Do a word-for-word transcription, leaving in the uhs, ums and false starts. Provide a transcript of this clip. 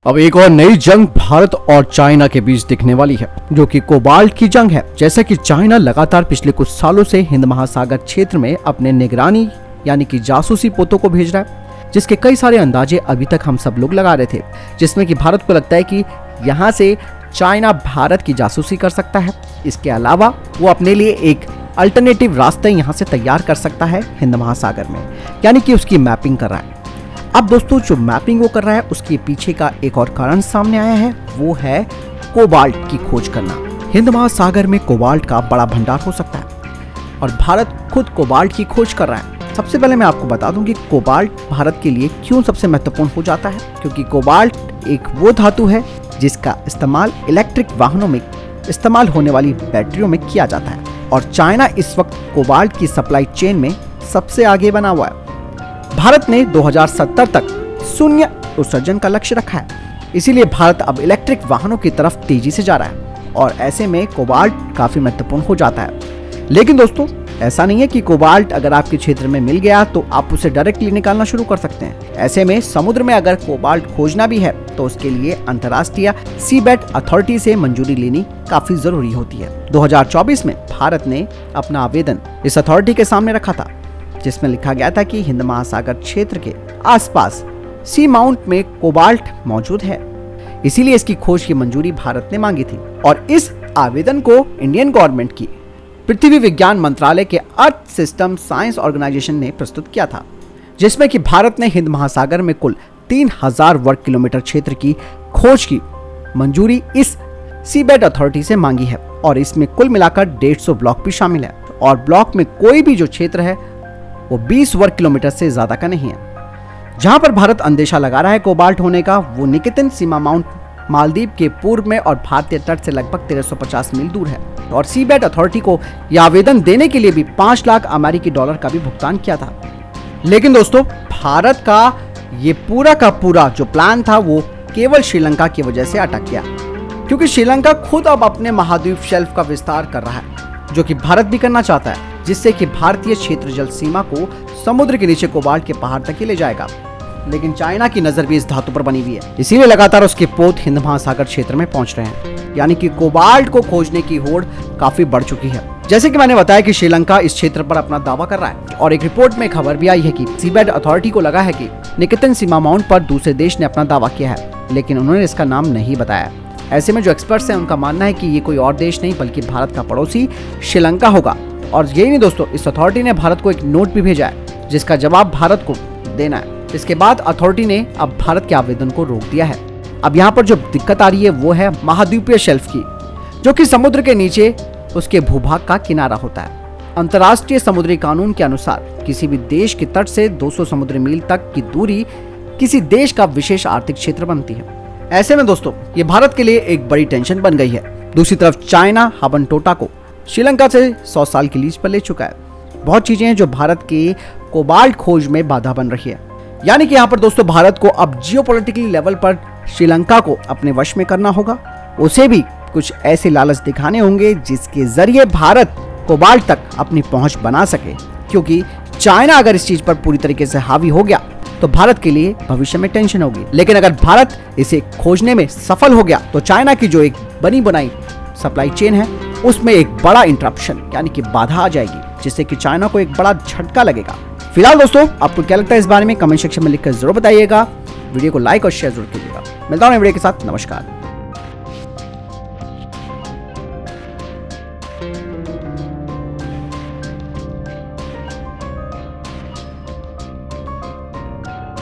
अब एक और नई जंग भारत और चाइना के बीच दिखने वाली है, जो कि कोबाल्ट की जंग है। जैसा कि चाइना लगातार पिछले कुछ सालों से हिंद महासागर क्षेत्र में अपने निगरानी यानी कि जासूसी पोतों को भेज रहा है, जिसके कई सारे अंदाजे अभी तक हम सब लोग लगा रहे थे, जिसमें कि भारत को लगता है कि यहाँ से चाइना भारत की जासूसी कर सकता है। इसके अलावा वो अपने लिए एक अल्टरनेटिव रास्ते यहाँ से तैयार कर सकता है हिंद महासागर में, यानी कि उसकी मैपिंग कर रहा है। अब दोस्तों, जो मैपिंग वो कर रहा है उसके पीछे का एक और कारण सामने आया है, वो है कोबाल्ट की खोज करना। हिंद महासागर में कोबाल्ट का बड़ा भंडार हो सकता है और भारत खुद कोबाल्ट की खोज कर रहा है। सबसे पहले मैं आपको बता दूं कि कोबाल्ट भारत के लिए क्यों सबसे महत्वपूर्ण हो जाता है, क्योंकि कोबाल्ट एक वो धातु है जिसका इस्तेमाल इलेक्ट्रिक वाहनों में इस्तेमाल होने वाली बैटरियों में किया जाता है और चाइना इस वक्त कोबाल्ट की सप्लाई चेन में सबसे आगे बना हुआ है। भारत ने दो हज़ार सत्तर तक शून्य उत्सर्जन का लक्ष्य रखा है, इसीलिए भारत अब इलेक्ट्रिक वाहनों की तरफ तेजी से जा रहा है और ऐसे में कोबाल्ट काफी महत्वपूर्ण हो जाता है। लेकिन दोस्तों, ऐसा नहीं है कि कोबाल्ट अगर आपके क्षेत्र में मिल गया तो आप उसे डायरेक्टली निकालना शुरू कर सकते हैं। ऐसे में समुद्र में अगर कोबाल्ट खोजना भी है तो उसके लिए अंतर्राष्ट्रीय सीबेट अथॉरिटी से मंजूरी लेनी काफी जरूरी होती है। दो हज़ार चौबीस में भारत ने अपना आवेदन इस अथॉरिटी के सामने रखा था, जिसमें लिखा गया था कि हिंद महासागर क्षेत्र के आसपास सी माउंट में कोबाल्ट मौजूद है, इसीलिए इसकी खोज की मंजूरी भारत ने मांगी थी और इस आवेदन को इंडियन गवर्नमेंट की पृथ्वी विज्ञान मंत्रालय के अर्थ सिस्टम साइंस ऑर्गेनाइजेशन ने प्रस्तुत किया था, जिसमें कि भारत ने हिंद महासागर में कुल तीन हज़ार वर्ग किलोमीटर क्षेत्र की खोज की मंजूरी इस सीबेट अथॉरिटी से मांगी है और इसमें कुल मिलाकर डेढ़ सौ ब्लॉक भी शामिल है और ब्लॉक में कोई भी जो क्षेत्र है वो बीस वर्ग किलोमीटर से ज्यादा का नहीं है। जहां पर भारत अंदेशा लगा रहा है कोबाल्ट होने का, वो निकेतन सीमा माउंट मालदीव के पूर्व में और भारतीय तट से लगभग तेरह सौ पचास मील दूर है और सीबेट अथॉरिटी को यह आवेदन देने के लिए भी पांच लाख अमेरिकी डॉलर का भी भुगतान किया था। लेकिन दोस्तों, भारत का ये पूरा का पूरा जो प्लान था वो केवल श्रीलंका की वजह से अटक गया, क्योंकि श्रीलंका खुद अब अपने महाद्वीप शेल्फ का विस्तार कर रहा है, जो कि भारत भी करना चाहता है, जिससे कि भारतीय क्षेत्र जल सीमा को समुद्र के नीचे कोबाल्ट के पहाड़ तक ही ले जाएगा। लेकिन चाइना की नजर भी इस धातु पर बनी हुई है, इसीलिए लगातार उसके पोत हिंद महासागर क्षेत्र में पहुंच रहे हैं, यानी कि कोबाल्ट को खोजने की होड़ काफी बढ़ चुकी है। जैसे कि मैंने बताया कि श्रीलंका इस क्षेत्र पर अपना दावा कर रहा है और एक रिपोर्ट में खबर भी आई है कि सीबेट अथॉरिटी को लगा है कि निकेतन सीमा माउंट पर दूसरे देश ने अपना दावा किया है, लेकिन उन्होंने इसका नाम नहीं बताया। ऐसे में जो एक्सपर्ट्स हैं उनका मानना है कि ये कोई और देश नहीं बल्कि भारत का पड़ोसी श्रीलंका होगा। और यही नहीं दोस्तों, इस अथॉरिटी ने भारत को एक नोट भी भेजा है जिसका जवाब भारत को देना है। इसके बाद अथॉरिटी ने अब भारत के आवेदन को रोक दिया है। अब यहाँ पर जो दिक्कत आ रही है वो है महाद्वीपीय शेल्फ की, जो कि समुद्र के नीचे उसके भूभाग का किनारा होता है। अंतर्राष्ट्रीय समुद्री कानून के अनुसार किसी भी देश के तट से दो सौ समुद्री मील तक की दूरी किसी देश का विशेष आर्थिक क्षेत्र बनती है। ऐसे में दोस्तों, ये भारत के लिए एक बड़ी टेंशन बन गई है। दूसरी तरफ चाइना हबनटोटा को श्रीलंका से सौ साल की लीज पर ले चुका है। बहुत चीजें हैं जो भारत के कोबाल्ट खोज में बाधा बन रही है, यानी कि यहाँ पर दोस्तों भारत को अब जियोपॉलिटिकल लेवल पर श्रीलंका को अपने वश में करना होगा। उसे भी कुछ ऐसे लालच दिखाने होंगे जिसके जरिए भारत कोबाल्ट तक अपनी पहुंच बना सके, क्योंकि चाइना अगर इस चीज पर पूरी तरीके से हावी हो गया तो भारत के लिए भविष्य में टेंशन होगी। लेकिन अगर भारत इसे खोजने में सफल हो गया तो चाइना की जो एक बनी बनाई सप्लाई चेन है उसमें एक बड़ा इंटरप्शन यानी कि बाधा आ जाएगी, जिससे कि चाइना को एक बड़ा झटका लगेगा। फिलहाल दोस्तों, आपको क्या लगता है इस बारे में कमेंट सेक्शन में लिखकर जरूर बताइएगा। वीडियो को लाइक और शेयर जरूर कीजिएगा। मिलता हूं वीडियो के साथ। नमस्कार।